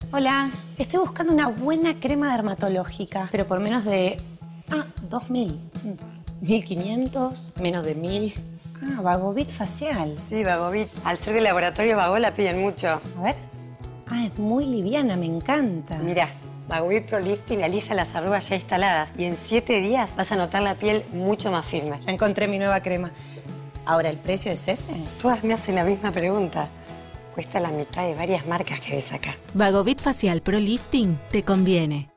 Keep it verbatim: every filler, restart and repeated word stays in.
Hola, estoy buscando una buena crema dermatológica, pero por menos de... Ah, dos mil. mil quinientos, menos de mil. Ah, Vagovit facial. Sí, Vagovit. Al ser de laboratorio Vago la piden mucho. A ver. Ah, es muy liviana, me encanta. Mirá, Vagovit Pro Lifting alisa las arrugas ya instaladas y en siete días vas a notar la piel mucho más firme. Ya encontré mi nueva crema. Ahora, ¿el precio es ese? Todas me hacen la misma pregunta. Cuesta la mitad de varias marcas que ves acá. Vagovit Facial Pro Lifting te conviene.